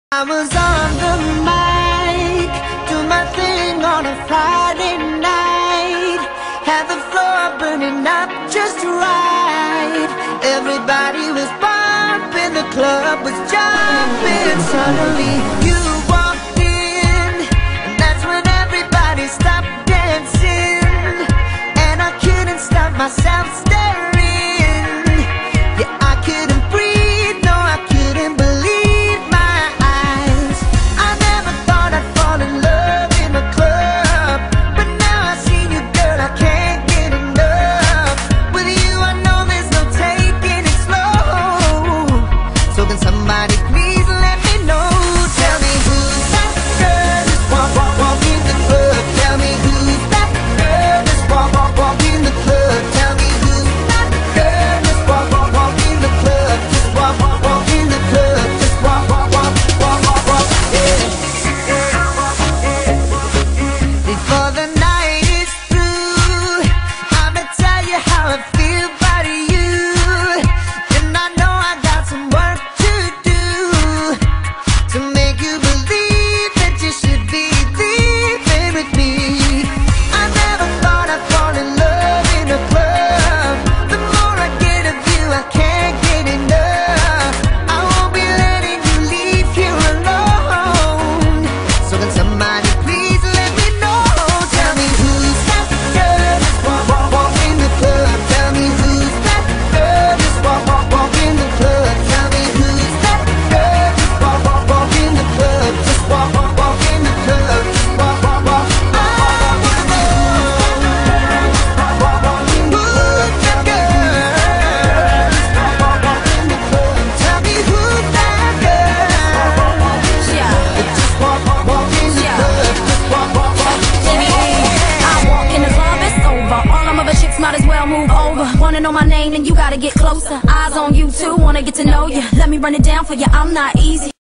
I was on the mic, do my thing on a Friday night. Had the floor burning up just right. Everybody was bumping, the club was jumping. Suddenly you walked in, and that's when everybody stopped dancing. And I couldn't stop myself staring. Yeah, I couldn't breathe, no, I couldn't believe my eyes. I never thought I'd fall in love in a club, but now I see you, girl, I can't get enough. With you I know there's no taking it slow. So can somebody please let me know? Tell me who's that girl just walk in the club. Tell me who's that girl just walk in the club. Tell me who's that girl just walk in the club. Just walk in the club. Just walk, yeah. Before the night is through, I'ma tell you how I feel about you. And I know I got some work to do to make you believe that you should be leaving with me. I never thought I'd fall in love in a club. The more I get of you, I can't get enough. I won't be letting you leave here alone. So can somebody please let me know? Tell me who's that girl just walk in the club. Tell me who's that girl just walk in the club. Tell me who's that girl just walk in the club. Just walk in the club. Just walk. I wanna know who's that girl just walk in the club. Tell me who's that girl that just walk in the club. Just walk. I walk in the club, it's over. All them other chicks might as well move over. Wanna know my name, then you gotta get closer. Eyes on you too, wanna get to know you. Let me run it down for you, I'm not easy.